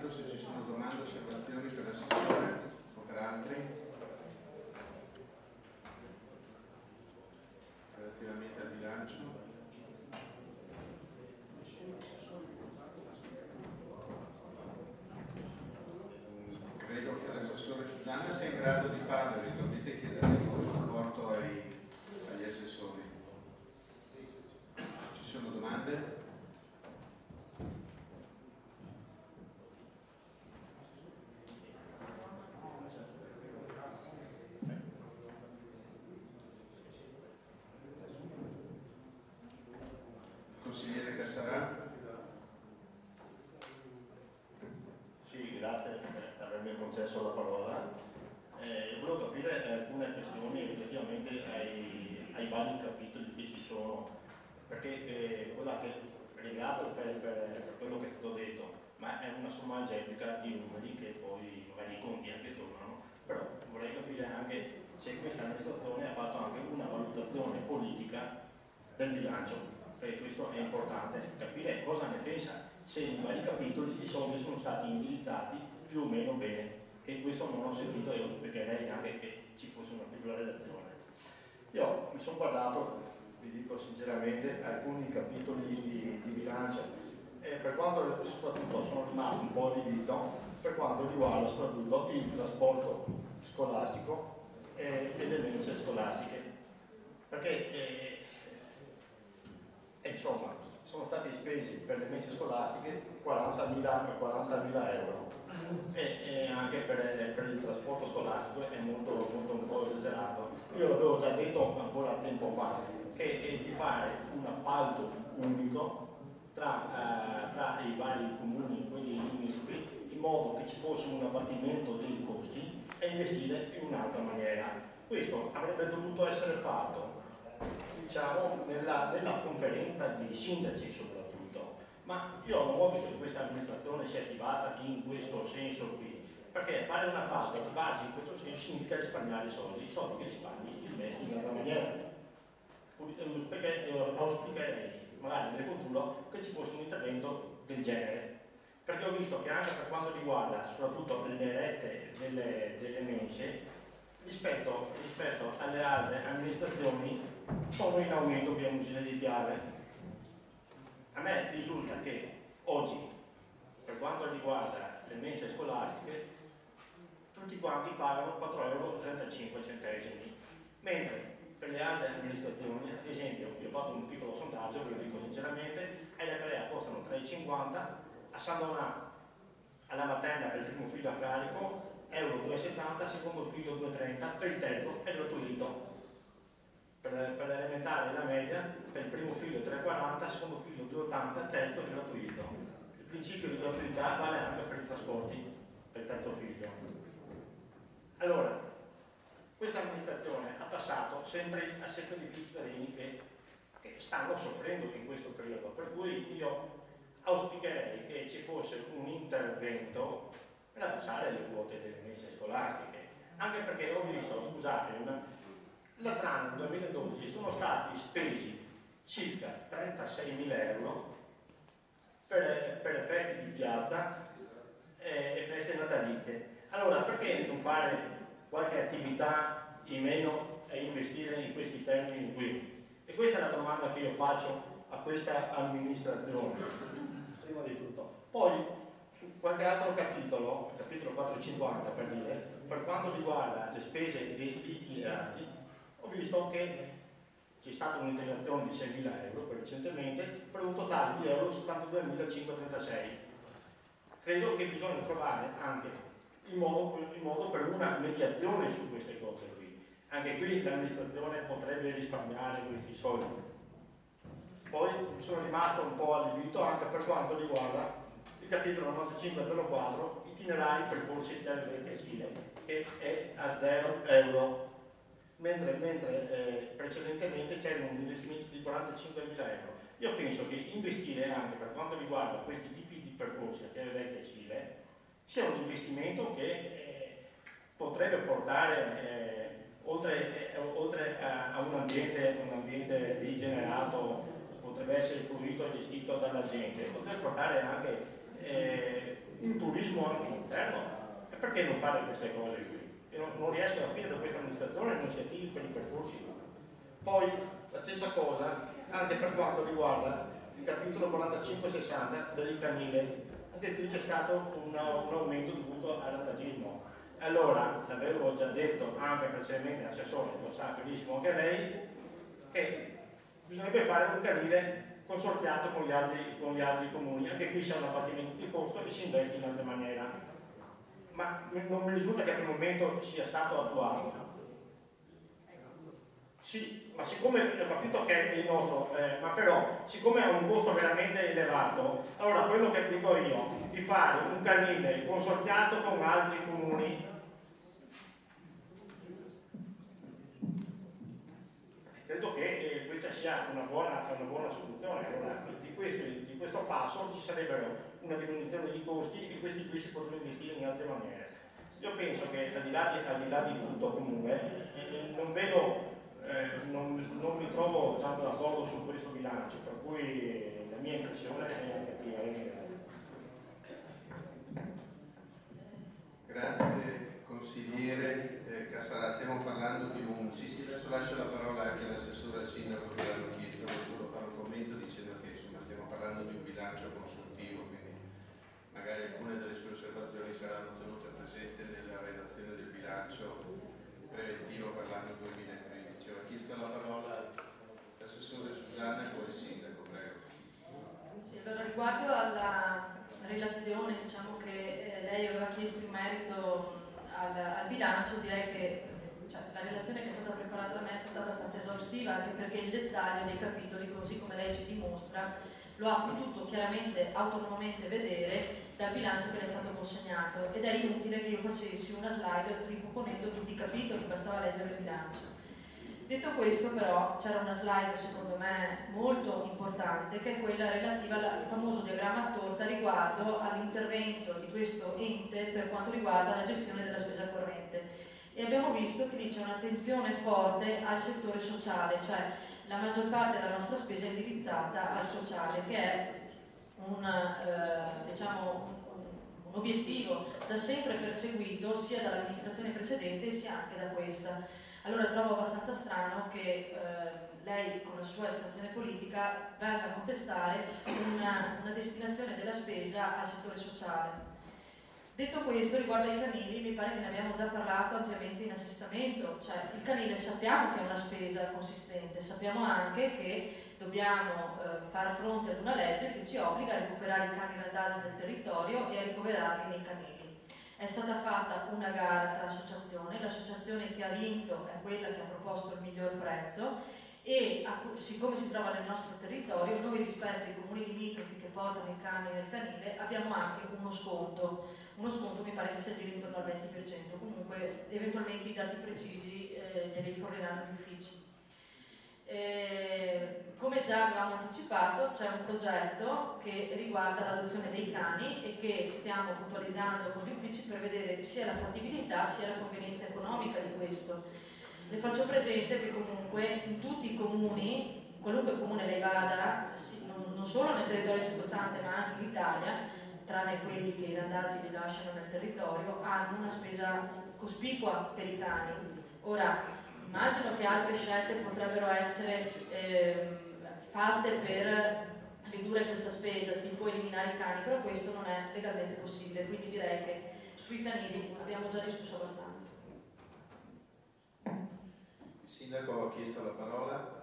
intanto se ci sono domande o osservazioni per l'assessore o per altri relativamente al bilancio. Credo che l'assessore Sudana sia in grado di farlo, eventualmente chiederemo il supporto agli assessori. Ci sono domande? Consigliere Cassarà? Sì, grazie per avermi concesso la parola. Volevo capire alcune questioni relativamente ai vari capitoli che ci sono, perché quella che ringrazio per quello che è stato detto, ma è una somma algebrica di numeri che poi magari i conti anche tornano, però vorrei capire anche se questa amministrazione ha fatto anche una valutazione politica del bilancio, perché questo è importante, capire cosa ne pensa, se in vari capitoli i soldi sono stati indirizzati più o meno bene, che questo non ho sentito e lo spiegherei anche che ci fosse una piccola relazione. Io mi sono guardato, vi dico sinceramente, alcuni capitoli di bilancio e per quanto soprattutto sono rimasto un po' allibito per quanto riguarda soprattutto il trasporto scolastico e le mense scolastiche, perché insomma sono stati spesi per le mense scolastiche 40.000 euro e anche per il trasporto scolastico è molto un po' esagerato. Io l'avevo già detto ancora tempo fa che di fare un appalto unico tra i vari comuni, quelli limitrofi, in modo che ci fosse un abbattimento dei costi e investire in un'altra maniera. Questo avrebbe dovuto essere fatto, diciamo, nella conferenza dei sindaci soprattutto, ma io non ho visto che questa amministrazione sia attivata in questo senso qui, perché fare una pasta di base in questo senso significa risparmiare i soldi che risparmi li investi in un'altra maniera. Perché auspicherei magari nel futuro che ci fosse un intervento del genere, perché ho visto che anche per quanto riguarda soprattutto le rette delle mense rispetto alle altre amministrazioni sono in aumento via uscita di chiave. A me risulta che oggi per quanto riguarda le mense scolastiche tutti quanti pagano 4,35 euro, mentre per le altre amministrazioni, ad esempio, io ho fatto un piccolo sondaggio, ve lo dico sinceramente, a Lecrea costano 3,50, a San Donato, alla materna per il primo figlio a carico, euro 2,70, secondo figlio 2,30, per il terzo è gratuito. Per l'elementare e la media, per il primo figlio 3,40, secondo figlio 2,80, il terzo è gratuito. Il principio di gratuità vale anche per i trasporti, per il terzo figlio. Allora, questa amministrazione ha passato sempre di più cittadini che stanno soffrendo in questo periodo, per cui io auspicherei che ci fosse un intervento per abbassare le quote delle mense scolastiche, anche perché ho visto, scusate, l'altro anno 2012 sono stati spesi circa 36.000 euro per feste di piazza e feste natalizie. Allora perché non fare qualche attività in meno e investire in questi termini qui? E questa è la domanda che io faccio a questa amministrazione, prima di tutto. Poi su qualche altro capitolo, il capitolo 450 per dire, per quanto riguarda le spese degli itineranti, ho visto che c'è stata un'integrazione di 6.000 euro recentemente per un totale di euro 72.536. Credo che bisogna trovare anche il modo per una mediazione su queste cose qui. Anche qui l'amministrazione potrebbe risparmiare questi soldi. Poi sono rimasto un po' allibito anche per quanto riguarda il capitolo 9504, itinerari percorsi del Tesile, che è a 0 euro, mentre precedentemente c'era un investimento di 45.000 euro. Io penso che investire anche per quanto riguarda questi tipi di percorsi a Chiave Tesile sia un investimento che potrebbe portare, oltre a un ambiente rigenerato, potrebbe essere fruito e gestito dalla gente, potrebbe portare anche in turismo anche interno. E perché non fare queste cose qui? E non riesco a capire da questa amministrazione non si attivi per i percorsi. Poi la stessa cosa anche per quanto riguarda il capitolo 45-60 dell'ICANILE, anche qui c'è stato un aumento dovuto al randagismo. Allora, l'avevo già detto anche precedente l'assessore, lo sa benissimo anche lei, che bisognerebbe fare un canile consorziato con gli altri comuni, anche qui c'è un abbattimento di costo e si investe in altra maniera. Ma non mi risulta che per il momento sia stato attuato. Sì, ma siccome ho capito che è il nostro, ma però siccome ha un costo veramente elevato, allora quello che dico io, di fare un canile consorziato con altri comuni, credo che questa sia una buona soluzione. Allora, di questo passo ci sarebbero una diminuzione di costi e questi qui si potrebbero investire in altre maniere. Io penso che al di là di tutto comunque non vedo, non mi trovo tanto d'accordo su questo bilancio, per cui la mia impressione è che Grazie consigliere Cassarà, stiamo parlando di un... Sì, adesso lascio la parola anche all'assessore e al sindaco che l'hanno chiesto, voglio solo fare un commento dicendo che insomma stiamo parlando di un bilancio consultivo, quindi magari alcune delle sue osservazioni saranno tenute presenti nella redazione del bilancio preventivo per l'anno 2013. Ho chiesto la parola all'assessore Susanna e poi il sindaco, prego. Sì, allora riguardo alla relazione, diciamo, che lei aveva chiesto in merito al bilancio, direi che la relazione che è stata preparata da me è stata abbastanza esaustiva, anche perché il dettaglio dei capitoli, così come lei ci dimostra, lo ha potuto chiaramente autonomamente vedere dal bilancio che le è stato consegnato, ed è inutile che io facessi una slide riproponendo tutti i capitoli, bastava leggere il bilancio. Detto questo, però, c'era una slide secondo me molto importante, che è quella relativa al famoso diagramma a torta riguardo all'intervento di questo ente per quanto riguarda la gestione della spesa corrente. E abbiamo visto che lì c'è un'attenzione forte al settore sociale, cioè la maggior parte della nostra spesa è indirizzata al sociale, che è diciamo, un obiettivo da sempre perseguito sia dall'amministrazione precedente sia anche da questa. Allora trovo abbastanza strano che lei con la sua estrazione politica venga a contestare una destinazione della spesa al settore sociale. Detto questo, riguardo ai canili, mi pare che ne abbiamo già parlato ampiamente in assestamento, cioè il canile sappiamo che è una spesa consistente, sappiamo anche che dobbiamo far fronte ad una legge che ci obbliga a recuperare i cani randagi del territorio e a ricoverarli nei canili. È stata fatta una gara tra associazioni, l'associazione che ha vinto è quella che ha proposto il miglior prezzo e siccome si trova nel nostro territorio, noi rispetto ai comuni limitrofi che portano i cani nel canile abbiamo anche uno sconto mi pare che sia intorno al 20%, comunque eventualmente i dati precisi ne riforniranno gli uffici. Come già avevamo anticipato, c'è un progetto che riguarda l'adozione dei cani e che stiamo puntualizzando con gli uffici per vedere sia la fattibilità sia la convenienza economica di questo. Le faccio presente che comunque in tutti i comuni, qualunque comune lei vada, non solo nel territorio circostante ma anche in Italia, tranne quelli che i randaggi li lasciano nel territorio, hanno una spesa cospicua per i cani. Ora, immagino che altre scelte potrebbero essere fatte per ridurre questa spesa, tipo eliminare i cani, però questo non è legalmente possibile, quindi direi che sui canili abbiamo già discusso abbastanza. Il sindaco ha chiesto la parola.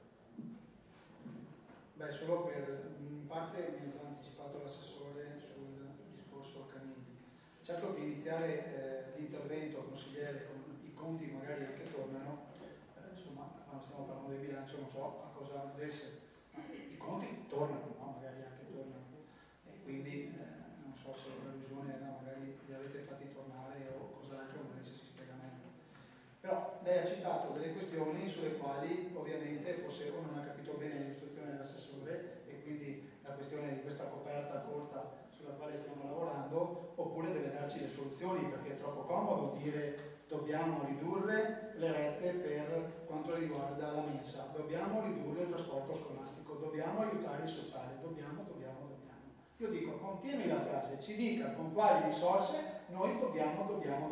Beh, solo per in parte mi ha già anticipato l'assessore sul discorso canini. Certo che iniziare l'intervento, consigliere, con i conti magari anche tornano, insomma, quando stiamo parlando di bilancio non so a cosa andesse. I conti tornano, no? Magari anche tornano. E quindi non so se l'allusione magari li avete fatti tornare o cos'altro, magari se si spiega meglio. Però lei ha citato delle questioni sulle quali ovviamente forse o non ha capito bene l'istruzione dell'assessore e quindi la questione di questa coperta corta sulla quale stiamo lavorando, oppure deve darci le soluzioni, perché è troppo comodo dire dobbiamo ridurre le rette per quanto riguarda la mensa, dobbiamo ridurre il trasporto scolastico, dobbiamo aiutare il sociale, dobbiamo. Io dico, contieni la frase, ci dica con quali risorse noi dobbiamo.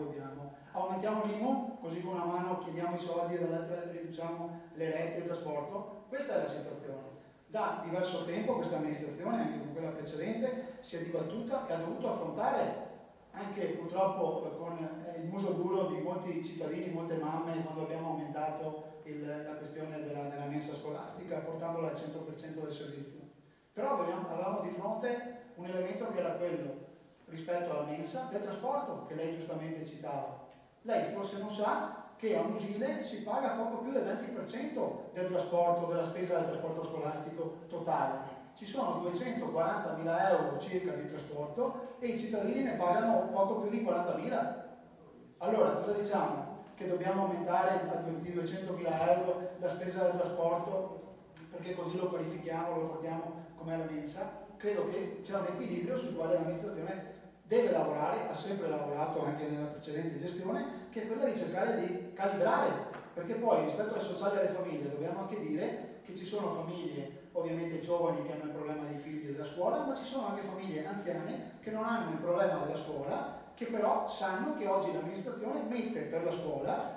Aumentiamo l'IMU, così con una mano chiediamo i soldi e dall'altra riduciamo le rette di trasporto. Questa è la situazione. Da diverso tempo questa amministrazione, anche con quella precedente, si è dibattuta e ha dovuto affrontare anche purtroppo con il muso duro di molti cittadini, molte mamme, quando abbiamo aumentato la questione della mensa scolastica, portandola al 100% del servizio. Però avevamo di fronte un elemento che era quello, rispetto alla mensa, del trasporto, che lei giustamente citava. Lei forse non sa che a un usile si paga poco più del 20% del trasporto, della spesa del trasporto scolastico totale. Ci sono 240.000 euro circa di trasporto e i cittadini ne pagano poco più di 40.000. Allora, cosa diciamo? Che dobbiamo aumentare di 200.000 euro la spesa del trasporto perché così lo parifichiamo, lo portiamo come la mensa? Credo che c'è un equilibrio sul quale l'amministrazione deve lavorare, ha sempre lavorato anche nella precedente gestione, che è quella di cercare di calibrare, perché poi rispetto al sociale e alle famiglie dobbiamo anche dire che ci sono famiglie ovviamente giovani che hanno il problema dei figli della scuola, ma ci sono anche famiglie anziane che non hanno il problema della scuola, che però sanno che oggi l'amministrazione mette per la scuola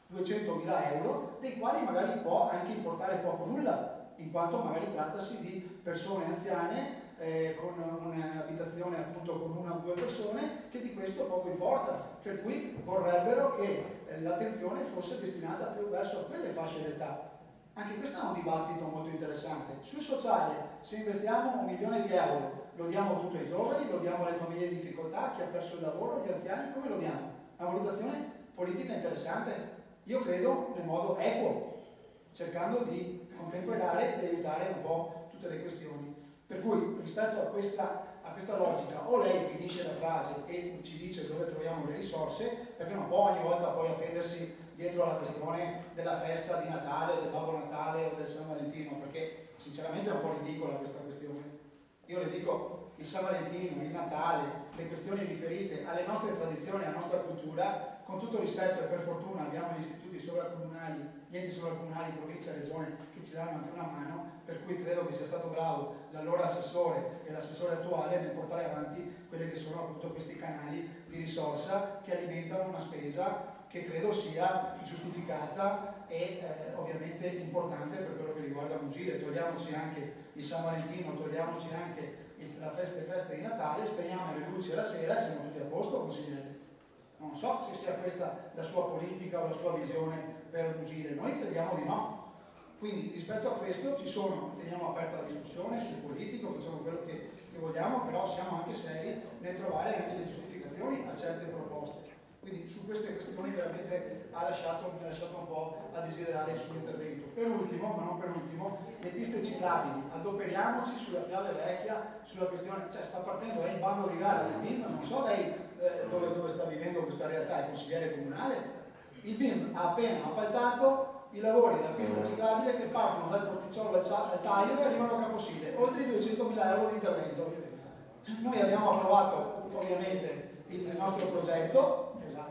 200.000 euro, dei quali magari può anche importare poco nulla, in quanto magari trattasi di persone anziane con un'abitazione appunto con una o due persone, che di questo poco importa, per cui vorrebbero che l'attenzione fosse destinata più verso quelle fasce d'età. Anche questo è un dibattito molto interessante. Sul sociale, se investiamo 1 milione di euro, lo diamo tutto ai giovani, lo diamo alle famiglie in difficoltà, chi ha perso il lavoro, agli anziani, come lo diamo? È una valutazione politica interessante, io credo nel modo equo, cercando di contemperare e aiutare un po' tutte le questioni. Per cui rispetto a questa logica o lei finisce la frase e ci dice dove troviamo le risorse, perché non può ogni volta poi appendersi dietro alla questione della festa di Natale, del Babbo Natale o del San Valentino, perché sinceramente è un po' ridicola questa questione. Io le dico, il San Valentino, il Natale, le questioni riferite alle nostre tradizioni, alla nostra cultura, con tutto rispetto e per fortuna abbiamo gli istituti sovracomunali, gli enti sovracomunali, provincia e regione che ci danno anche una mano, per cui credo che sia stato bravo l'allora assessore e l'assessore attuale nel portare avanti quelli che sono appunto questi canali di risorsa che alimentano una spesa che credo sia giustificata e ovviamente importante per quello che riguarda l'usile. Togliamoci anche il San Valentino, togliamoci anche le feste di Natale, spegniamo le luci alla sera e siamo tutti a posto, consigliere. Non so se sia questa la sua politica o la sua visione per l'usile, noi crediamo di no. Quindi rispetto a questo teniamo aperta la discussione sul politico, facciamo quello che vogliamo, però siamo anche seri nel trovare anche le giustificazioni a certe proposte. Quindi su queste questioni veramente mi ha lasciato un po' a desiderare il suo intervento. Per ultimo, ma non per ultimo, le piste ciclabili. Adoperiamoci sulla Piave Vecchia, sulla questione, cioè sta partendo il bando di gara del BIM, non so lei dove sta vivendo questa realtà, il consigliere comunale. Il BIM ha appena appaltato i lavori della pista ciclabile che partono dal Porticciolo al Taglio e arrivano a Caposile, oltre i 200.000 euro di intervento. Noi abbiamo approvato ovviamente il nostro progetto,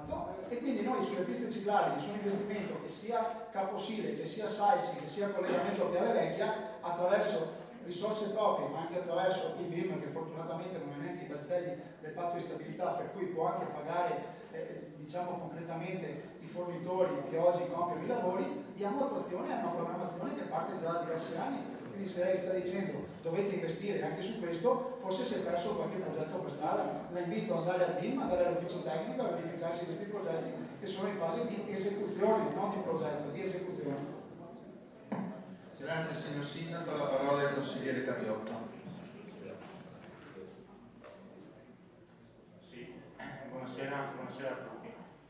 e quindi noi sulle piste ciclabili, su un investimento che sia Caposile, che sia Saissi, che sia collegamento Piave Vecchia, attraverso risorse proprie, ma anche attraverso il BIM, che fortunatamente non è neanche i balzelli del patto di stabilità, per cui può anche pagare diciamo concretamente i fornitori che oggi compiono i lavori, diamo attuazione a una programmazione che parte già da diversi anni. Quindi se lei sta dicendo dovete investire anche su questo, forse si è perso qualche progetto per strada. La invito ad andare al BIM, andare all'ufficio tecnico a verificarsi questi progetti che sono in fase di esecuzione, non di progetto, di esecuzione. Grazie signor Sindaco, la parola al consigliere Caviotto. Sì, buonasera a tutti.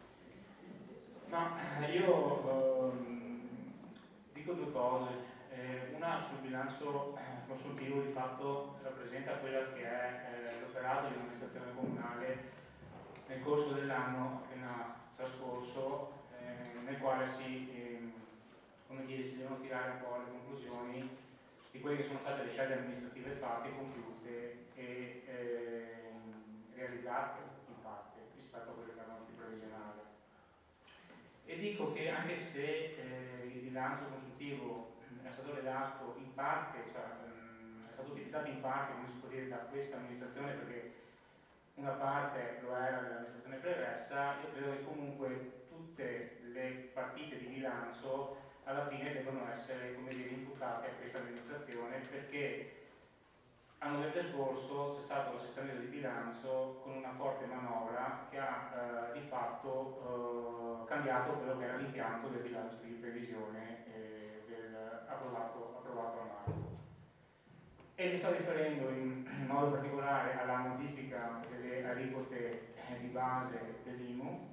Io dico due cose. Una sul bilancio consultivo di fatto rappresenta quella che è l'operato di un'amministrazione comunale nel corso dell'anno appena trascorso, nel quale si devono tirare un po' le conclusioni di quelle che sono state le scelte amministrative fatte, compiute e realizzate in parte rispetto a quelle che erano più previsionali. E dico che anche se il bilancio consultivo è stato redatto in parte, cioè è stato utilizzato in parte, come si può dire, da questa amministrazione, perché una parte lo era dell'amministrazione pregressa. Io credo che comunque tutte le partite di bilancio alla fine devono essere, come dire, imputate a questa amministrazione, perché a novembre scorso c'è stato l'assestamento di bilancio con una forte manovra che ha di fatto cambiato quello che era l'impianto del bilancio di previsione approvato a marzo. E mi sto riferendo in modo particolare alla modifica delle aliquote di base dell'IMU,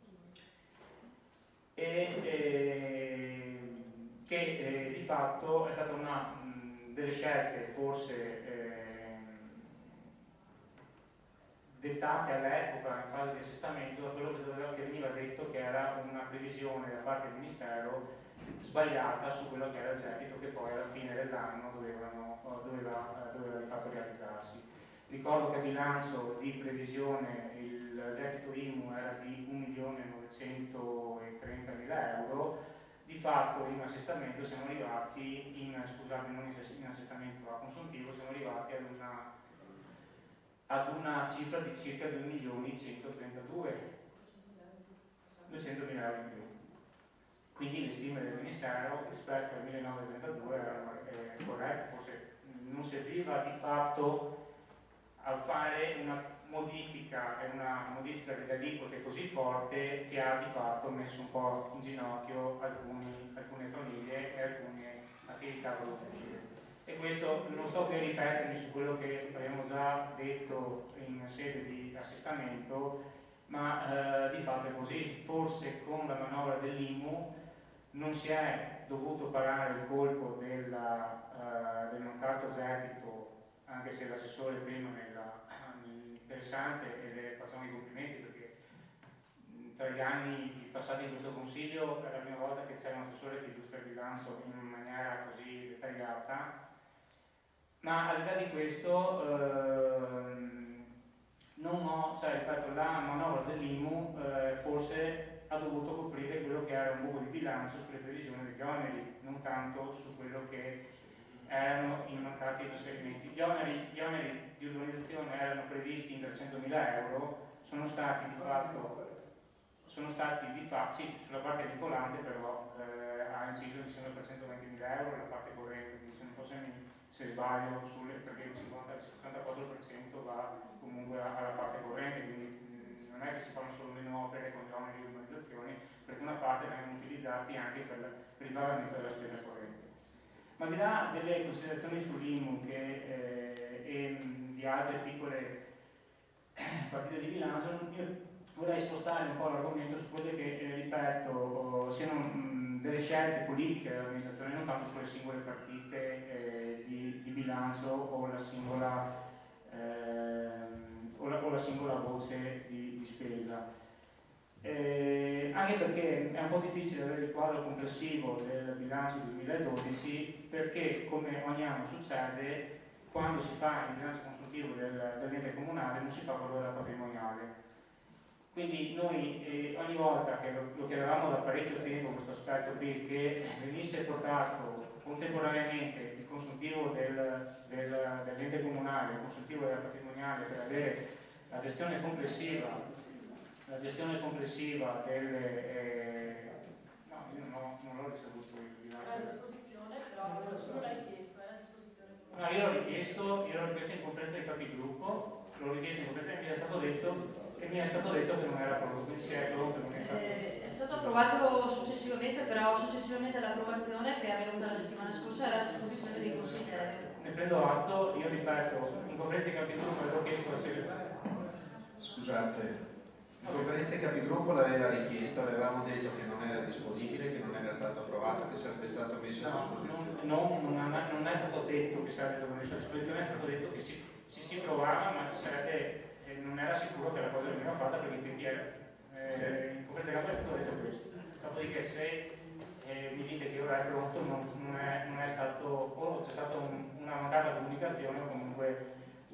che di fatto è stata una delle scelte forse dettate all'epoca in fase di assestamento da quello che veniva detto che era una previsione da parte del Ministero sbagliata su quello che era il gettito che poi alla fine dell'anno doveva di fatto realizzarsi. Ricordo che a bilancio di previsione il gettito IMU era di 1.930.000 euro, di fatto in assestamento siamo arrivati, non in assestamento a consuntivo, siamo arrivati ad una cifra di circa 2.132.000 euro in più. Quindi le stime del Ministero rispetto al 1932 erano corrette, forse non serviva di fatto a fare una modifica delle aliquote così forte che ha di fatto messo un po' in ginocchio alcune famiglie e alcune attività produttive. E questo non sto qui a ripetermi su quello che abbiamo già detto in sede di assestamento, ma di fatto è così. Forse con la manovra dell'IMU non si è dovuto parare il colpo del mancato gettito, anche se l'assessore prima interessante, e le facciamo i complimenti perché tra gli anni passati in questo consiglio è la prima volta che c'è un assessore che illustra il bilancio in maniera così dettagliata. Ma al di là di questo, ripeto, la manovra dell'IMU forse ha dovuto coprire quello che era un buco di bilancio sulle previsioni degli oneri, non tanto su quello che erano i mancati trasferimenti. Gli oneri di urbanizzazione erano previsti in 300.000 euro, sono stati di fatto, sì, sulla parte vincolante però ha inciso mi sembra per 120.000 euro la parte corrente, quindi se sbaglio, perché il 54% va comunque alla parte corrente, quindi non è che si fanno solo meno opere con gli oneri di urbanizzazione, perché una parte vengono utilizzati anche per il pagamento della spesa corrente. Ma al di là delle considerazioni sull'IMU e di altre piccole partite di bilancio, io vorrei spostare un po' l'argomento su quelle che, ripeto, siano delle scelte politiche dell'amministrazione, non tanto sulle singole partite di bilancio o la singola voce di spesa. Anche perché è un po' difficile avere il quadro complessivo del bilancio 2012, perché come ogni anno succede, quando si fa il bilancio consultivo dell'ente comunale non si fa quello della patrimoniale. Quindi noi ogni volta che lo chiedevamo da parecchio tempo questo aspetto qui, che venisse portato contemporaneamente il consultivo dell'ente comunale, il consultivo della patrimoniale, per avere la gestione complessiva delle... no, io non l'ho ricevuto il bilancio. Era a disposizione, però nessuno l'ha richiesto, era a disposizione. No, io l'ho richiesto in conferenza di capigruppo, e mi è stato detto che non era pronto, quindi si è pronto, non è stato. È stato approvato successivamente, però successivamente all'approvazione che è avvenuta la settimana scorsa era a disposizione dei consiglieri. Ne prendo atto, io ripeto, in conferenza di capigruppo avevo chiesto la segretaria. Scusate, in conferenza di capigruppo l'aveva richiesto, avevamo detto che non era disponibile, che non era stato approvato, che sarebbe stato messo a disposizione. Non è stato detto che sarebbe stato messo a disposizione, è stato detto che si provava, ma non era sicuro che la cosa veniva fatta perché in tempi era. In conferenza di capigruppo è stato detto questo. Dopodiché se mi dite che ora è pronto, non è stato, o c'è stata una mancata comunicazione o comunque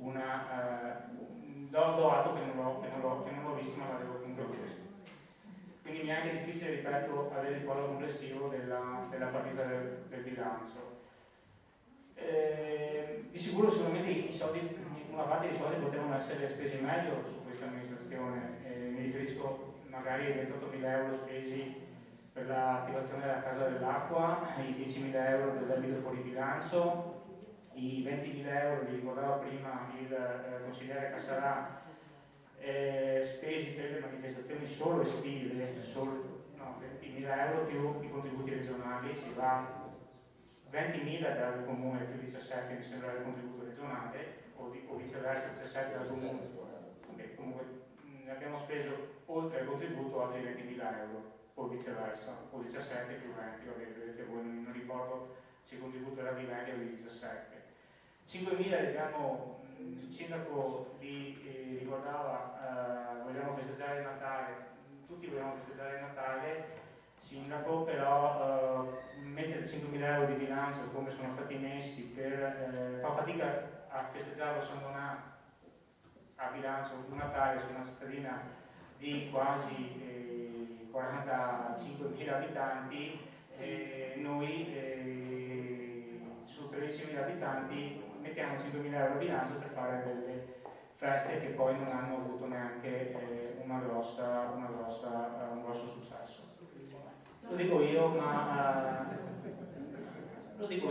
do atto che non l'ho visto, ma l'avevo comunque chiesto. Quindi mi è anche difficile, ripeto, avere il quadro complessivo della partita del bilancio. Di sicuro sicuramente una parte dei soldi potevano essere spesi meglio su questa amministrazione, mi riferisco magari ai 28.000 euro spesi per l'attivazione della Casa dell'Acqua, i 10.000 euro del debito fuori bilancio, i 20.000 euro, vi ricordava prima il consigliere Cassarà, spesi per le manifestazioni solo estive, 20.000 euro più i contributi regionali, si va 20.000 dal comune più 17 mi sembra il contributo regionale, o viceversa 17 dal comune. Vabbè, comunque ne abbiamo speso oltre al contributo oggi 20.000 euro, o viceversa, o 17 più 20, vedete voi, non ricordo se il contributo era di 20 o di 17. 5.000 abbiamo, il sindaco li ricordava, vogliamo festeggiare il Natale, tutti vogliamo festeggiare il Natale, sindaco, però mettere 5.000 euro di bilancio come sono stati messi per fa fatica a festeggiare San Donà a bilancio un Natale su una cittadina di quasi 45.000 abitanti, noi su 13.000 abitanti mettiamo 5.000 euro di bilancio per fare delle feste che poi non hanno avuto neanche un grosso successo. Lo dico io, ma lo dico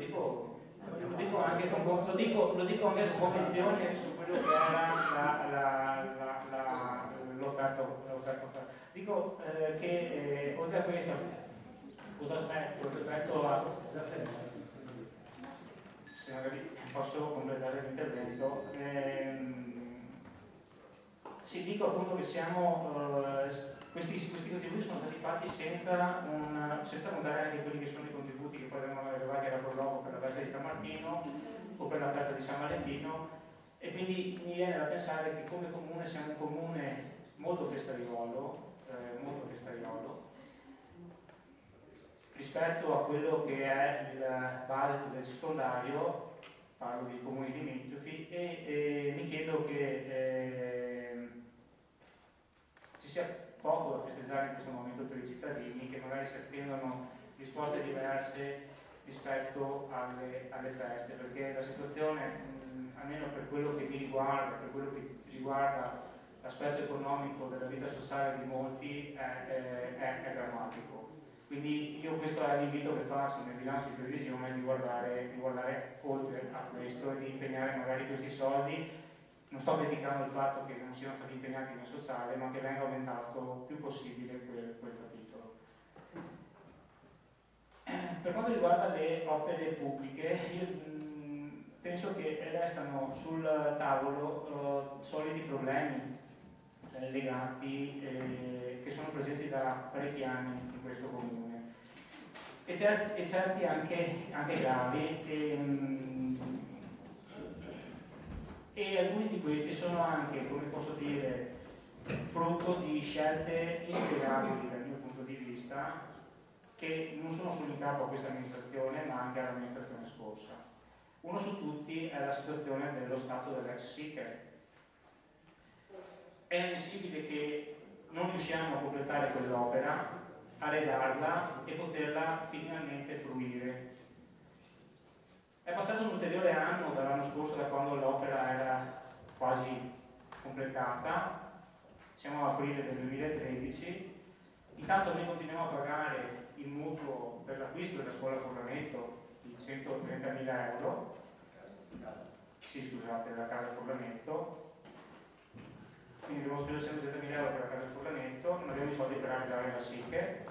anche con convinzione su quello che era l'offerta. Dico che oltre a questo, cosa aspetto rispetto a... Se magari posso completare l'intervento, sì, dico appunto che questi contributi sono stati fatti senza contare anche quelli che sono i contributi che poi vengono arrivati alla prologo per la festa di San Martino o per la festa di San Valentino, e quindi mi viene da pensare che come comune siamo un comune molto festaiolo rispetto a quello che è il base del secondario, parlo di comuni limitrofi, e mi chiedo che ci sia poco da festeggiare in questo momento per i cittadini, che magari si attendono risposte diverse rispetto alle feste, perché la situazione, almeno per quello che mi riguarda, per quello che riguarda l'aspetto economico della vita sociale di molti, è drammatico. Quindi io questo è l'invito che faccio nel bilancio di previsione, di guardare oltre a questo e di impegnare magari questi soldi. Non sto criticando il fatto che non siano stati impegnati nel sociale, ma che venga aumentato il più possibile quel capitolo. Per quanto riguarda le opere pubbliche, io penso che restano sul tavolo soliti problemi legati, che sono presenti da parecchi anni in questo comune, e certi anche gravi, e alcuni di questi sono anche, come posso dire, frutto di scelte inspiegabili dal mio punto di vista, che non sono solo in capo a questa amministrazione ma anche all'amministrazione scorsa. Uno su tutti è la situazione dello stato dell'ex SICE. È ammissibile che non riusciamo a completare quell'opera, a redarla e poterla finalmente fruire. È passato un ulteriore anno dall'anno scorso, da quando l'opera era quasi completata, siamo a aprile del 2013, intanto noi continuiamo a pagare il mutuo per l'acquisto della scuola Forlamento di 130.000 euro, della casa Forlamento, quindi abbiamo speso 130.000 euro per la casa Forlamento, non abbiamo i soldi per realizzare la SICE,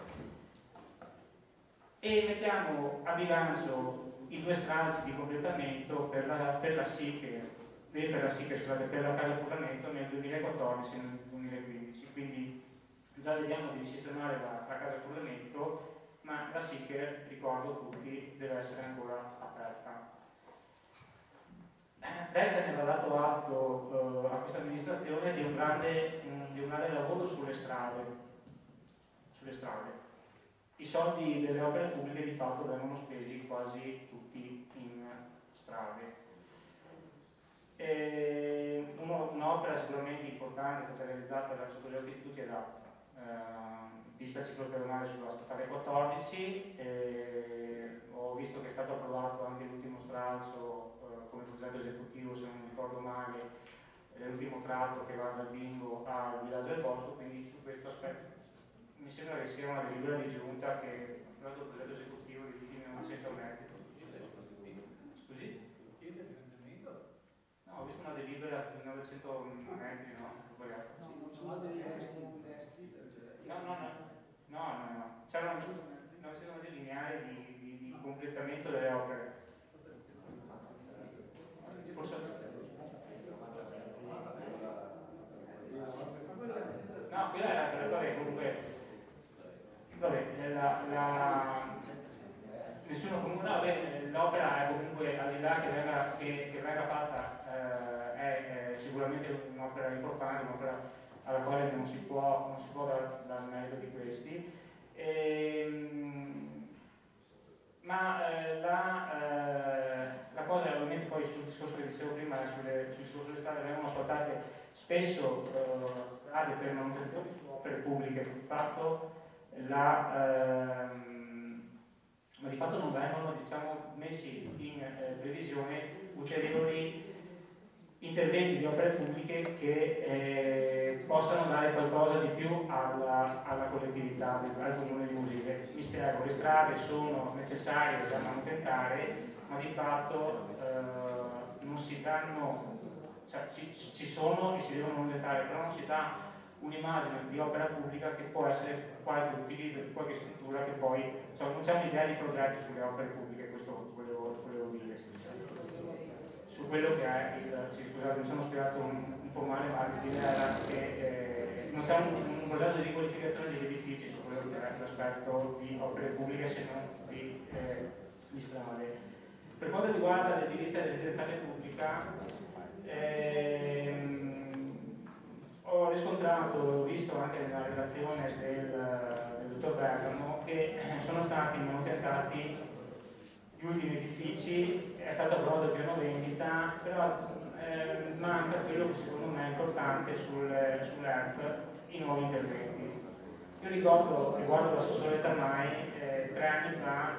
e mettiamo a bilancio i 2 stralci di completamento per la SICE, per la casa Forlamento nel 2014 e nel 2015, quindi già vediamo di sistemare la casa Forlamento, ma la SICE, ricordo tutti, deve essere ancora aperta. Resta ne va dato atto a questa amministrazione di un grande lavoro sulle strade. I soldi delle opere pubbliche di fatto vengono spesi quasi tutti in strade. Un'opera sicuramente importante è stata realizzata sotto gli occhi di tutti, è la pista ciclopedonale sulla statale 14. Ho visto che è stato approvato anche l'ultimo stralcio come progetto progetto esecutivo, se non mi ricordo male, l'ultimo tratto che va dal Bingo al Villaggio del Bosco, quindi su questo aspetto mi sembra che sia una delibera di giunta che ha dato il progetto esecutivo di 1900 metri. Scusi? No, ho visto una delibera di 900 metri, no? No. C'era 900 metri lineari di completamento delle opere. Forse... No, quella era vabbè, comunque. Vabbè, nessuno comunque. No, l'opera è comunque, al di là che venga fatta, è sicuramente un'opera importante, un'opera alla quale non si può dar merito di questi. Ma la cosa ovviamente poi sul discorso che dicevo prima, sul discorso delle strade vengono asfaltate spesso strade per manutenzione su opere pubbliche, di fatto ma di fatto non vengono, diciamo, messi in previsione ulteriori interventi di opere pubbliche che possano dare qualcosa di più alla collettività, al comune di Musile. Mi spiego, le strade sono necessarie da manutentare, ma di fatto non si danno, cioè ci sono e si devono manutentare, però non si dà un'immagine di opera pubblica che può essere qualche utilizzo di qualche struttura che poi, cioè non c'è un'idea di progetto sulle opere pubbliche, questo volevo dire. Su quello che è scusate, mi sono spiegato un po' male, ma l'idea era che non c'è un progetto di riqualificazione degli edifici su quello che è l'aspetto di opere pubbliche, se non di strade. Per quanto riguarda l'edilizia residenziale pubblica, ho riscontrato, ho visto anche nella relazione del dottor Bergamo, che sono stati manutentati gli ultimi edifici, è stato approvato il piano vendita, però manca quello che secondo me è importante sull'ERP, i nuovi interventi. Io ricordo, riguardo l'assessore Tamai, 3 anni fa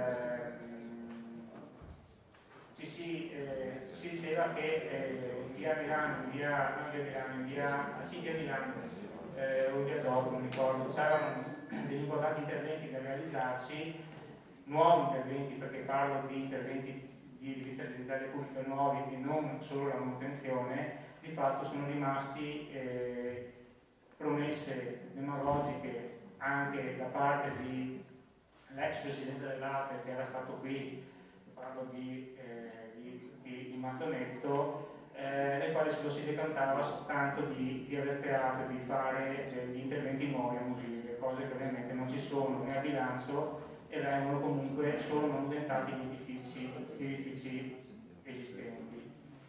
si diceva che in via Milano, in via Gioco, non ricordo, c'erano degli importanti interventi da realizzarsi, nuovi interventi, perché parlo di interventi di edilizia residenziale pubblica nuovi e non solo la manutenzione. Di fatto sono rimasti promesse demagogiche anche da parte dell'ex presidente dell'ATE, che era stato qui, parlo di Mazzonetto, nel quale se lo si decantava soltanto di aver creato, di fare degli interventi nuovi a Musile, cose che ovviamente non ci sono né a bilancio e vengono comunque solo manutentati gli edifici esistenti.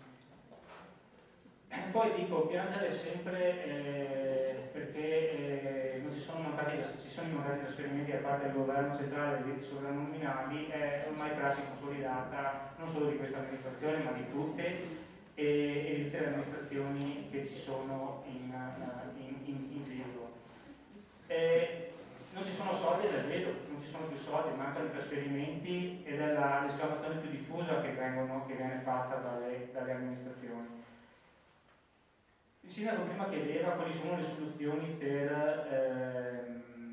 Poi dico, piangere sempre perché non ci sono mancati trasferimenti da parte del governo centrale dei diritti sovrannominali, è ormai prassi consolidata non solo di questa amministrazione ma di tutte e di tutte le amministrazioni che ci sono in giro. Non ci sono soldi, è vero, non ci sono più soldi, mancano i trasferimenti ed è l'esclamazione più diffusa che viene fatta dalle amministrazioni. Il sindaco prima chiedeva quali sono le soluzioni per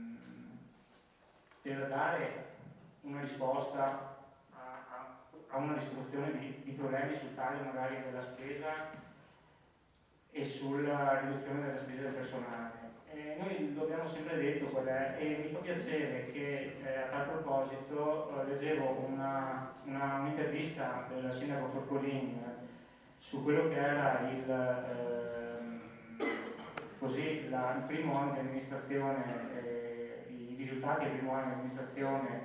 dare una risposta a una risoluzione di problemi sul taglio magari della spesa e sulla riduzione della spesa del personale. Noi lo abbiamo sempre detto qual è, e mi fa piacere che a tal proposito leggevo un'intervista del sindaco Forcolin su quello che era il primo anno di amministrazione, i risultati del primo anno di amministrazione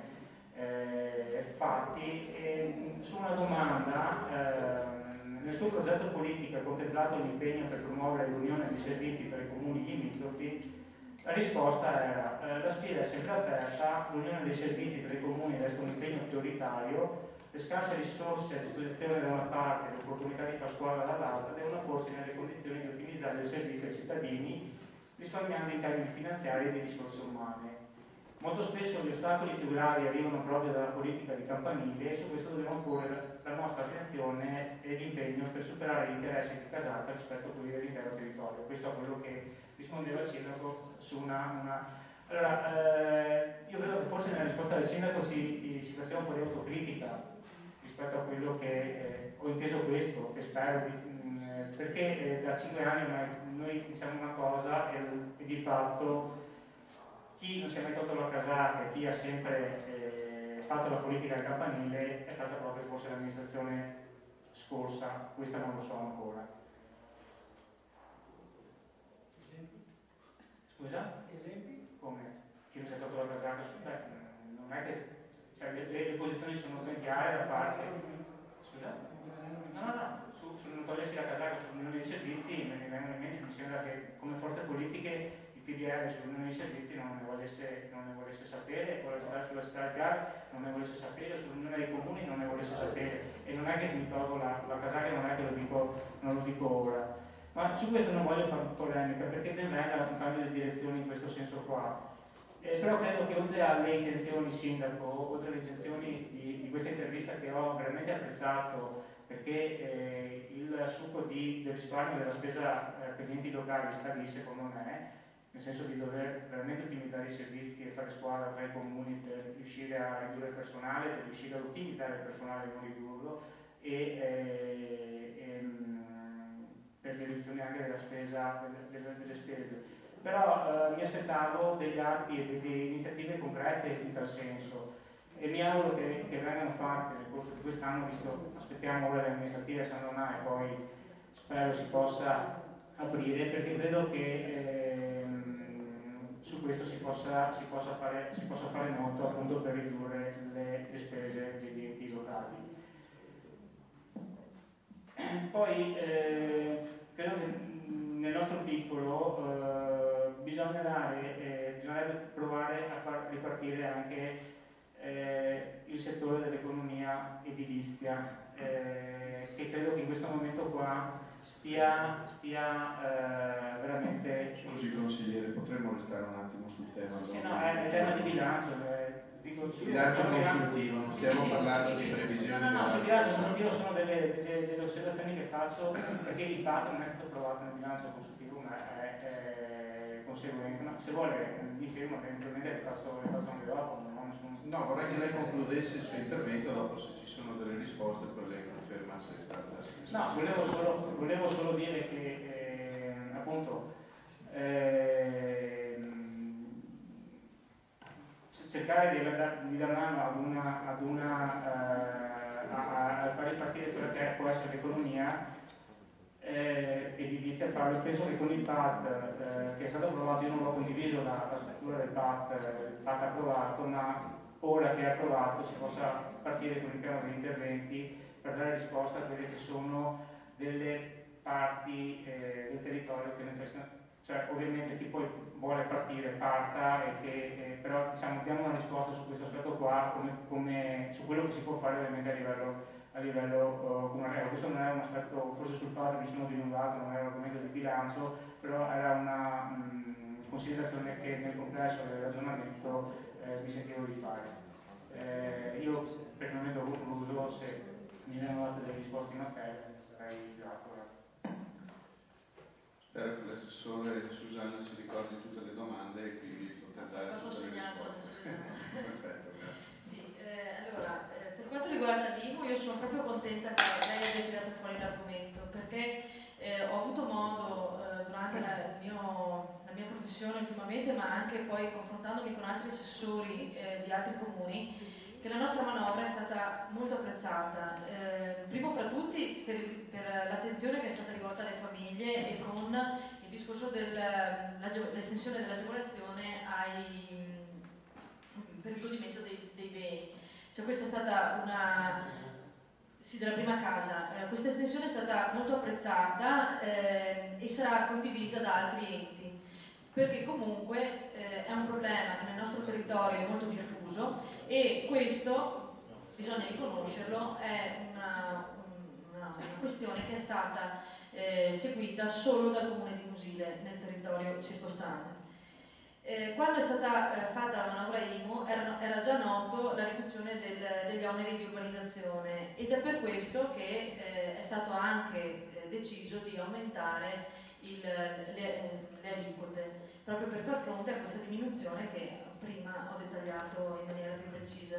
fatti, e su una domanda nel suo progetto politico è contemplato l'impegno per promuovere l'unione di servizi tra i comuni limitrofi. La risposta era la sfida è sempre aperta, l'unione dei servizi tra i comuni resta un impegno prioritario, le scarse risorse a disposizione da una parte e le opportunità di far squadra dall'altra devono porsi nelle condizioni di ottimizzare il servizio ai cittadini risparmiando in termini finanziari e di risorse umane. Molto spesso gli ostacoli più gravi arrivano proprio dalla politica di campanile e su questo dobbiamo porre la nostra attenzione e l'impegno per superare gli interessi di Caserta rispetto a quelli dell'intero territorio. Questo è quello che rispondeva il sindaco su una... Allora, io credo che forse nella risposta del sindaco si faceva un po' di autocritica rispetto a quello che ho inteso questo, che spero, perché da 5 anni noi diciamo una cosa e di fatto chi non si è mai tolto la casacca e chi ha sempre fatto la politica del campanile è stata proprio forse l'amministrazione scorsa, questa non lo so ancora. Scusa? Esempi? Come? Chi non si è tolto la casacca? Beh, non è che cioè, le posizioni sono ben chiare da parte. Scusa? No, sul non togliersi la casacca sull'unione dei servizi mi vengono in mente, mi sembra che come forze politiche PDL sull'unione dei servizi non ne volesse sapere, sulla strada non ne volesse sapere, sull'unione dei comuni non ne volesse sapere, e non è che mi tolgo la casacca, non è che non lo dico ora, ma su questo non voglio fare polemica perché ben venga un cambio di direzione in questo senso qua. Però credo che oltre alle intenzioni sindaco, oltre alle intenzioni di questa intervista che ho veramente apprezzato, perché il succo del risparmio della spesa per gli enti locali sta lì secondo me, nel senso di dover veramente ottimizzare i servizi e fare squadra tra i comuni per riuscire a ridurre il personale, per riuscire ad ottimizzare il personale e non ridurlo, e per le riduzioni anche della spesa, delle spese. Però mi aspettavo degli atti e delle iniziative concrete in tal senso e mi auguro che vengano fatte nel corso di quest'anno, visto aspettiamo ora le amministrative a San Donà e poi spero si possa aprire, perché credo che su questo si possa fare molto appunto per ridurre le spese degli enti locali. Poi credo che nel nostro piccolo bisognerebbe provare a far ripartire anche il settore dell'economia edilizia, che credo che in questo momento qua stia veramente... Scusi consigliere, potremmo restare un attimo sul tema? Sì, no, è il tema di bilancio. Bilancio consultivo, non stiamo parlando di previsioni. No, sul bilancio consultivo sono delle osservazioni che faccio perché il patto non è stato approvato nel bilancio consultivo, ma è conseguenza. No, se vuole mi fermo, eventualmente le faccio anche dopo. No, vorrei che lei concludesse il suo intervento, dopo se ci sono delle risposte poi lei conferma se è stata... No, volevo solo dire che appunto cercare di dare mano a far ripartire quella che può essere l'economia edilizia. Penso che con il PAT che è stato approvato, io non ho condiviso la struttura del PAT approvato, ma ora che è approvato si possa partire con il piano degli interventi per dare risposta a quelle che sono delle parti del territorio che necessitano, cioè ovviamente chi poi vuole partire parta e che però diciamo diamo una risposta su questo aspetto qua come su quello che si può fare ovviamente a livello comunale. Questo non era un aspetto, forse sul padre mi sono dilungato, non era un argomento di bilancio, però era una considerazione che nel complesso del ragionamento mi sentivo di fare. Io personalmente ho concluso, se mi vengono date delle risposte in materia sarei grato. Spero che l'assessore Susanna si ricordi tutte le domande e quindi poter dare tutte le risposte. Perfetto, grazie. Sì, allora, per quanto riguarda l'IMU, io sono proprio contenta che lei abbia tirato fuori l'argomento, perché ho avuto modo durante la mia professione ultimamente, ma anche poi confrontandomi con altri assessori di altri comuni, che la nostra manovra è stata molto apprezzata, primo fra tutti per l'attenzione che è stata rivolta alle famiglie e con il discorso dell'estensione dell'agevolazione per il godimento dei beni. Cioè questa è stata della prima casa, questa estensione è stata molto apprezzata e sarà condivisa da altri enti, perché comunque è un problema che nel nostro territorio è molto diffuso e questo, bisogna riconoscerlo, è una questione che è stata seguita solo dal comune di Musile nel territorio circostante. Quando è stata fatta la manovra IMU era già noto la riduzione degli oneri di urbanizzazione ed è per questo che è stato anche deciso di aumentare le aliquote, proprio per far fronte a questa diminuzione che prima ho dettagliato in maniera più precisa.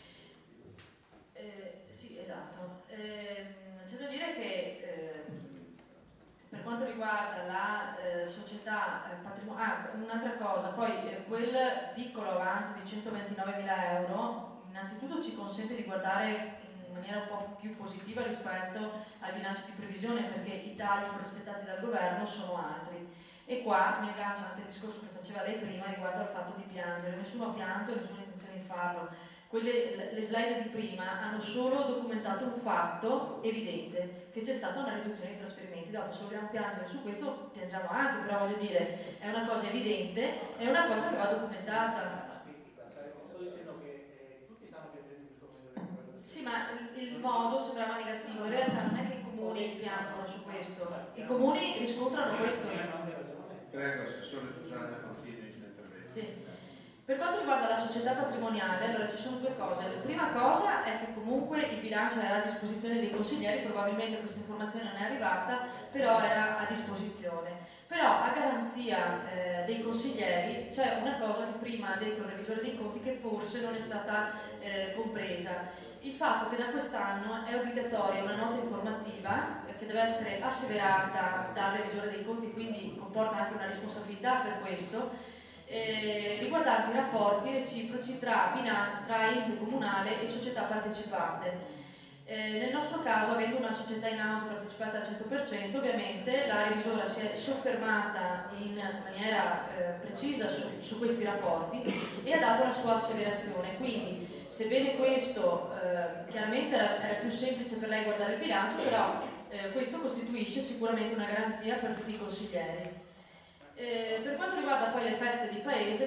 Sì, esatto. C'è da dire che per quanto riguarda la società patrimoniale, un'altra cosa, poi quel piccolo avanzo di 129.000 euro innanzitutto ci consente di guardare in maniera un po' più positiva rispetto al bilancio di previsione, perché i tagli prospettati dal governo sono altri. E qua mi aggancio anche al discorso che faceva lei prima riguardo al fatto di piangere. Nessuno ha pianto e nessuna intenzione di farlo. Le slide di prima hanno solo documentato un fatto evidente, che c'è stata una riduzione dei trasferimenti. Dopo, se vogliamo piangere su questo, piangiamo anche, però voglio dire, è una cosa evidente, è una cosa che va documentata. Sto dicendo che tutti stanno piangendo in questo momento. Sì, ma il modo sembrava negativo, in realtà non è che i comuni piangono su questo, i comuni riscontrano questo. Prego, Assessore Susanna, continui il suo intervento. Sì. Per quanto riguarda la società patrimoniale, allora ci sono due cose. La prima cosa è che comunque il bilancio era a disposizione dei consiglieri, probabilmente questa informazione non è arrivata, però era a disposizione. Però a garanzia dei consiglieri c'è una cosa che prima ha detto il revisore dei conti che forse non è stata compresa. Il fatto che da quest'anno è obbligatoria una nota informativa che deve essere asseverata dal revisore dei conti, quindi comporta anche una responsabilità per questo, riguardanti i rapporti reciproci tra ente comunale e società partecipate. Nel nostro caso, avendo una società in house partecipata al 100%, ovviamente la revisora si è soffermata in maniera precisa su questi rapporti e ha dato la sua asseverazione. Quindi, sebbene questo chiaramente era più semplice per lei guardare il bilancio, però questo costituisce sicuramente una garanzia per tutti i consiglieri. Per quanto riguarda poi le feste di paese,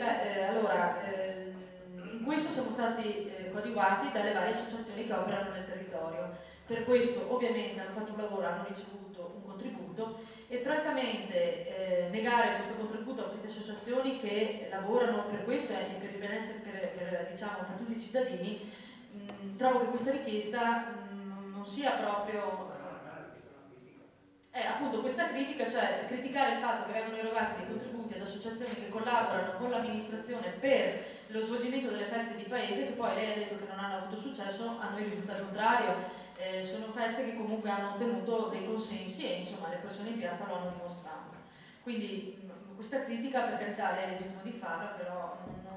in questo siamo stati coadiuvati dalle varie associazioni che operano nel territorio. Per questo ovviamente hanno fatto un lavoro, hanno ricevuto un contributo e francamente negare questo contributo a queste associazioni che lavorano per questo e per il benessere per tutti i cittadini, trovo che questa richiesta non sia proprio... appunto questa critica, cioè criticare il fatto che vengono erogati dei contributi ad associazioni che collaborano con l'amministrazione per lo svolgimento delle feste di paese, che poi lei ha detto che non hanno avuto successo, a noi risulta il contrario. Sono feste che comunque hanno ottenuto dei consensi e insomma le persone in piazza lo hanno dimostrato. Quindi questa critica, per carità, lei è legittimo di farla, però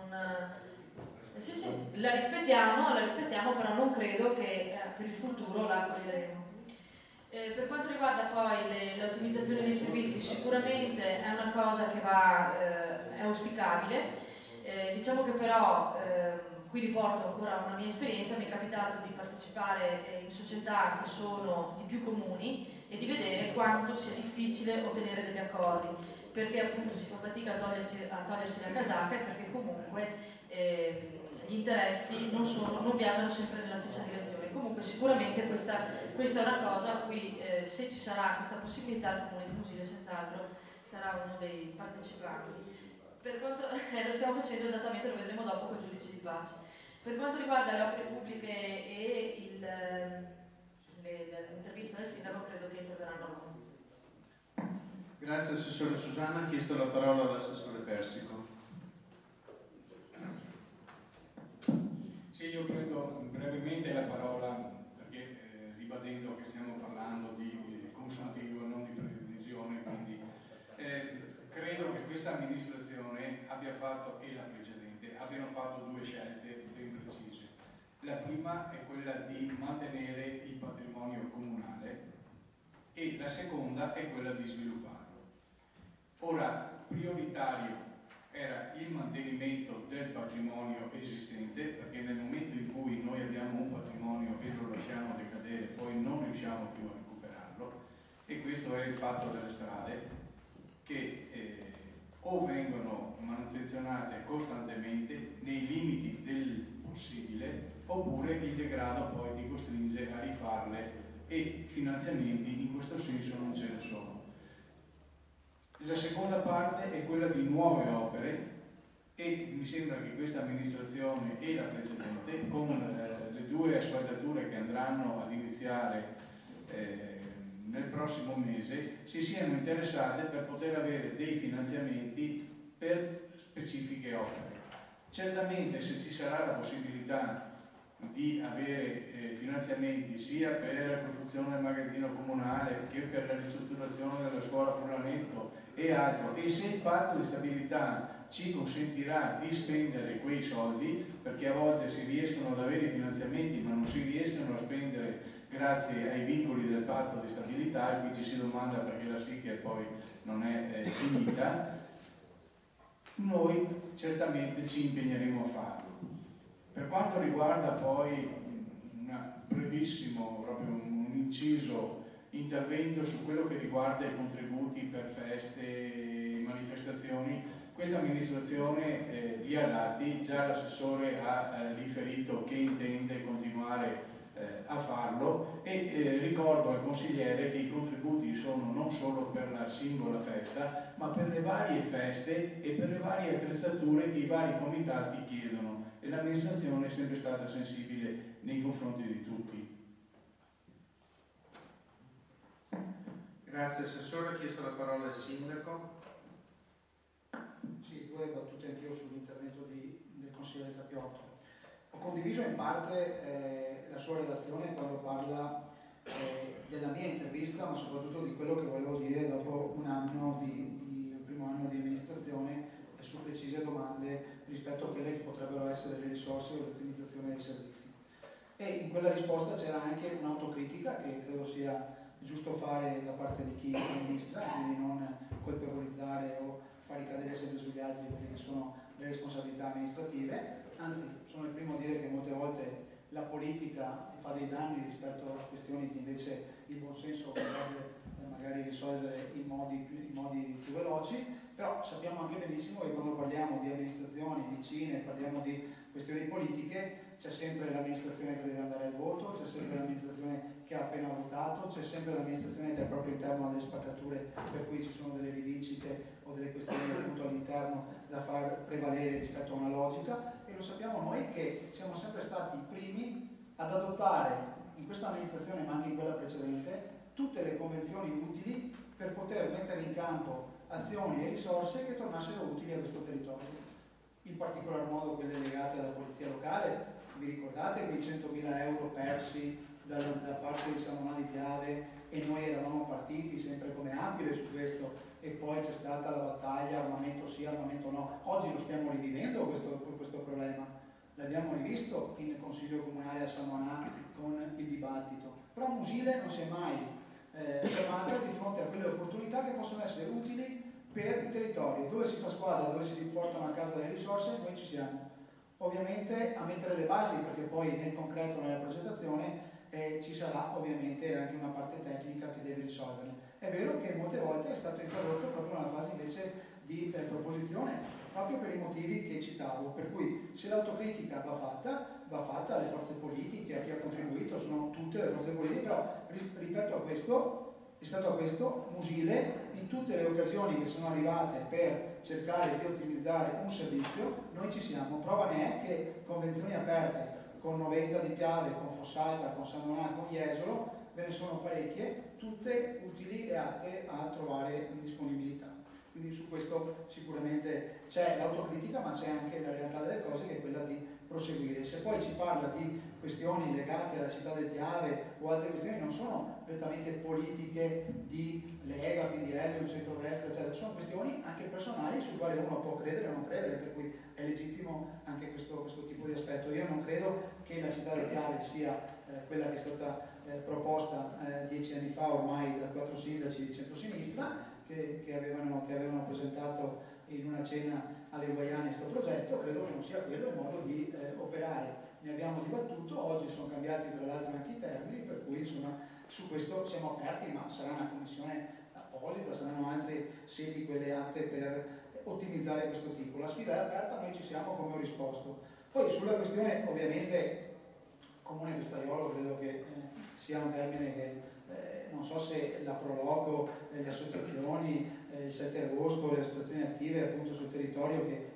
sì, la rispettiamo, però non credo che per il futuro la accoglieremo. Per quanto riguarda poi l'ottimizzazione dei servizi, sicuramente è una cosa che è auspicabile. Diciamo che però, qui riporto ancora una mia esperienza, mi è capitato di partecipare in società che sono di più comuni e di vedere quanto sia difficile ottenere degli accordi, perché appunto si fa fatica a togliersi la casacca e perché comunque gli interessi non viaggiano sempre nella stessa direzione. Comunque sicuramente questa è una cosa a cui se ci sarà questa possibilità il Comune di Musile senz'altro sarà uno dei partecipanti. Per quanto lo stiamo facendo esattamente, lo vedremo dopo con il giudice di pace. Per quanto riguarda le opere pubbliche e l'intervista del sindaco, credo che interverranno loro. Grazie Assessore Susanna, ha chiesto la parola all'Assessore Persico. Sì, io prendo brevemente la parola perché ribadendo che stiamo parlando di consuntivo e non di previsione, quindi credo che questa amministrazione abbia fatto, e la precedente, abbiano fatto due scelte ben precise. La prima è quella di mantenere il patrimonio comunale e la seconda è quella di svilupparlo. Ora, prioritario era il mantenimento del patrimonio esistente, perché nel momento in cui noi abbiamo un patrimonio e lo lasciamo decadere, poi non riusciamo più a recuperarlo, e questo è il fatto delle strade che o vengono manutenzionate costantemente nei limiti del possibile, oppure il degrado poi ti costringe a rifarle e finanziamenti in questo senso non ce ne sono. La seconda parte è quella di nuove opere e mi sembra che questa amministrazione e la precedente, con le due asfaltature che andranno ad iniziare nel prossimo mese, si siano interessate per poter avere dei finanziamenti per specifiche opere. Certamente, se ci sarà la possibilità di avere finanziamenti sia per la costruzione del magazzino comunale che per la ristrutturazione della scuola Furlamento e altro, e se il patto di stabilità ci consentirà di spendere quei soldi, perché a volte si riescono ad avere i finanziamenti ma non si riescono a spendere grazie ai vincoli del patto di stabilità, e qui ci si domanda perché la SICE poi non è finita, noi certamente ci impegneremo a farlo. Per quanto riguarda poi un brevissimo, proprio un inciso intervento su quello che riguarda i contributi per feste e manifestazioni, questa amministrazione li ha dati, già l'assessore ha riferito che intende continuare a farlo, e ricordo al consigliere che i contributi sono non solo per la singola festa ma per le varie feste e per le varie attrezzature che i vari comitati chiedono, e l'amministrazione è sempre stata sensibile nei confronti di tutti. Grazie Assessore. Ha chiesto la parola il Sindaco. Sì, due battute anch'io sull'intervento del consigliere Capiotto. Ho condiviso in parte la sua relazione quando parla della mia intervista, ma soprattutto di quello che volevo dire dopo un anno il primo anno di amministrazione, su precise domande rispetto a quelle che potrebbero essere le risorse e l'ottimizzazione dei servizi. E in quella risposta c'era anche un'autocritica che credo sia giusto fare da parte di chi amministra, quindi non colpevolizzare o far ricadere sempre sugli altri quelle che sono le responsabilità amministrative. Anzi, sono il primo a dire che molte volte la politica fa dei danni rispetto a questioni che invece il buonsenso potrebbe magari risolvere in modi più veloci, però sappiamo anche benissimo che quando parliamo di amministrazioni vicine, parliamo di questioni politiche, c'è sempre l'amministrazione che deve andare al voto, c'è sempre l'amministrazione che ha appena votato, c'è sempre l'amministrazione che al proprio interno ha delle spaccature per cui ci sono delle rivincite o delle questioni appunto all'interno da far prevalere rispetto a una logica, e lo sappiamo noi che siamo sempre stati i primi ad adottare in questa amministrazione ma anche in quella precedente tutte le convenzioni utili per poter mettere in campo azioni e risorse che tornassero utili a questo territorio. In particolar modo quelle legate alla polizia locale. Vi ricordate quei 100.000 euro persi da parte di San di Piave, e noi eravamo partiti sempre come Aquile su questo, e poi c'è stata la battaglia armamento sì, armamento no. Oggi lo stiamo rivivendo questo problema, l'abbiamo rivisto in Consiglio Comunale a San con il dibattito, però Musile non si è mai fermato di fronte a quelle opportunità che possono essere utili per il territorio, dove si fa squadra, dove si riportano a casa le risorse, noi ci siamo. Ovviamente a mettere le basi, perché poi nel concreto, nella progettazione, ci sarà ovviamente anche una parte tecnica che deve risolvere. È vero che molte volte è stato introdotto proprio nella fase invece di proposizione, proprio per i motivi che citavo, per cui se l'autocritica va fatta alle forze politiche, a chi ha contribuito, sono tutte le forze politiche, però rispetto a questo Musile in tutte le occasioni che sono arrivate per cercare di ottimizzare un servizio, noi ci siamo. Prova ne è che convenzioni aperte con Noventa di Piave, con Fossalta, con San Donato, con Jesolo, ve ne sono parecchie, tutte utili e atte a trovare disponibilità. Quindi su questo sicuramente c'è l'autocritica, ma c'è anche la realtà delle cose, che è quella di proseguire. Se poi ci parla di questioni legate alla città del Piave o altre questioni, non sono prettamente politiche di Lega, PDL, centrodestra, eccetera, sono questioni anche personali su quali uno può credere o non credere, per cui è legittimo anche questo tipo di aspetto. Io non credo che la città del Piave sia quella che è stata proposta 10 anni fa ormai da 4 sindaci di centrosinistra che avevano presentato in una cena alle Guaiane questo progetto. Credo che non sia quello il modo di operare. Ne abbiamo dibattuto, oggi sono cambiati tra l'altro anche i termini, per cui insomma su questo siamo aperti, ma sarà una commissione apposita, saranno altre sedi quelle atte per ottimizzare questo tipo. La sfida è aperta, noi ci siamo, come ho risposto. Poi sulla questione ovviamente comune festaiolo credo che sia un termine che non so se la Proloco, le associazioni, il 7 agosto, le associazioni attive appunto sul territorio che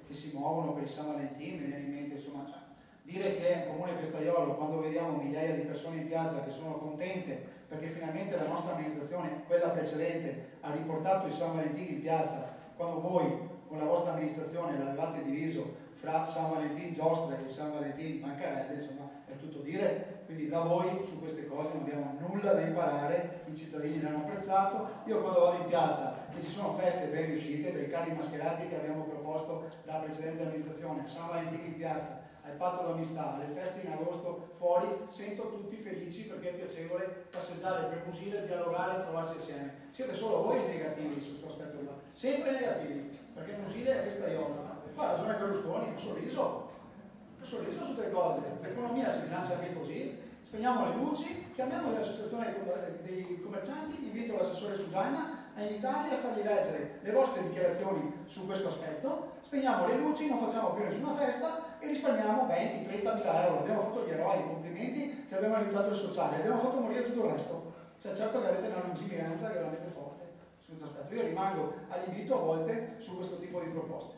che si muovono per il San Valentino, mi viene in mente, insomma, cioè, dire che un comune festaiolo, quando vediamo migliaia di persone in piazza che sono contente perché finalmente la nostra amministrazione, quella precedente, ha riportato il San Valentino in piazza, quando voi con la vostra amministrazione l'avevate diviso fra San Valentino Giostre e San Valentino Bancarelle, insomma, è tutto dire. Quindi da voi su queste cose non abbiamo nulla da imparare, i cittadini l'hanno apprezzato. Io quando vado in piazza e ci sono feste ben riuscite, dei carri mascherati che abbiamo proposto dalla precedente amministrazione, a San Valentino in piazza, al patto d'amistà, alle feste in agosto fuori, sento tutti felici perché è piacevole passeggiare per Musile, dialogare e trovarsi insieme. Siete solo voi negativi su questo aspetto qua, sempre negativi, perché Musile è festaiolo. Qua ha ragione Berlusconi, un sorriso su tutte le cose, l'economia si bilancia anche così, spegniamo le luci, chiamiamo l'associazione dei commercianti, invito l'assessore Susanna a invitarli a fargli leggere le vostre dichiarazioni su questo aspetto, spegniamo le luci, non facciamo più nessuna festa e risparmiamo 20-30 mila euro. Abbiamo fatto gli eroi, i complimenti che abbiamo aiutato il sociale, abbiamo fatto morire tutto il resto. Cioè certo che avete una lungimiranza veramente forte su questo aspetto. Io rimango all'invito a volte su questo tipo di proposte.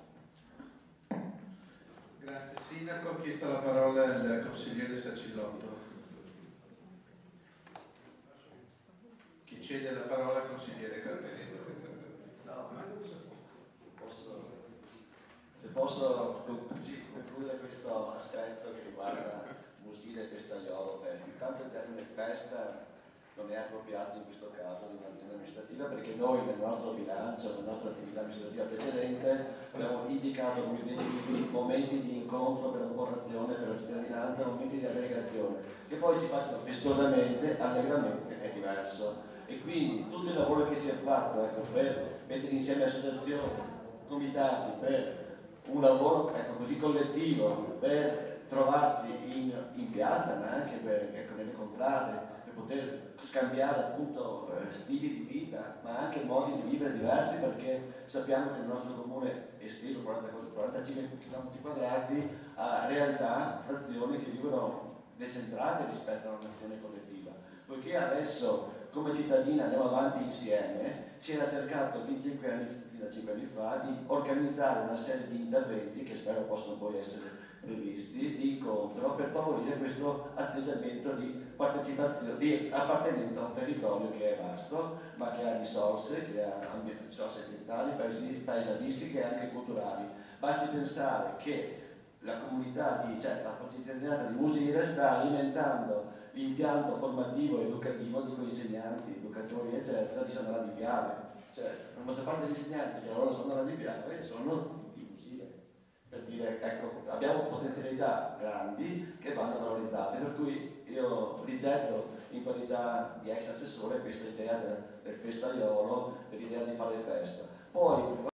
Grazie Sindaco, ha chiesto la parola il consigliere Sacillotto. Chi cede la parola al consigliere Carpenello. No, se posso concludere questo aspetto che riguarda Musile e Festaiolo Festa. Intanto il termine festa non è appropriato in questo caso di un'azione amministrativa, perché noi nel nostro bilancio, nella nostra attività amministrativa precedente, abbiamo indicato come dei momenti di incontro per la popolazione, per la cittadinanza, momenti di aggregazione, che poi si facciano festosamente, allegramente, è diverso. E quindi tutto il lavoro che si è fatto, ecco, per mettere insieme associazioni, comitati, per un lavoro, ecco, così collettivo, per trovarci in piazza, ma anche per, ecco, nelle contrade, per poter scambiare appunto stili di vita, ma anche modi di vivere diversi, perché sappiamo che il nostro comune è esteso 45 km2 ha realtà, frazioni che vivono decentrate rispetto a una nazione collettiva. Poiché adesso come cittadina andiamo avanti insieme, si era cercato fino a 5 anni fa di organizzare una serie di interventi che spero possano poi essere previsti, di incontro, per favorire questo atteggiamento di partecipazione, di appartenenza a un territorio che è vasto, ma che ha risorse, risorse ambientali, paesaggistiche e anche culturali. Basti pensare che la comunità la cittadinanza di Musile sta alimentando l'impianto formativo e educativo di quei insegnanti, educatori eccetera di San Marano di Piave. Cioè la maggior parte degli insegnanti che lavorano a San Marano di Piave sono di Musile, per dire, ecco, abbiamo potenzialità grandi che vanno valorizzate, per cui io rigetto in qualità di ex assessore questa idea del festaiolo, per l'idea di fare festa. Poi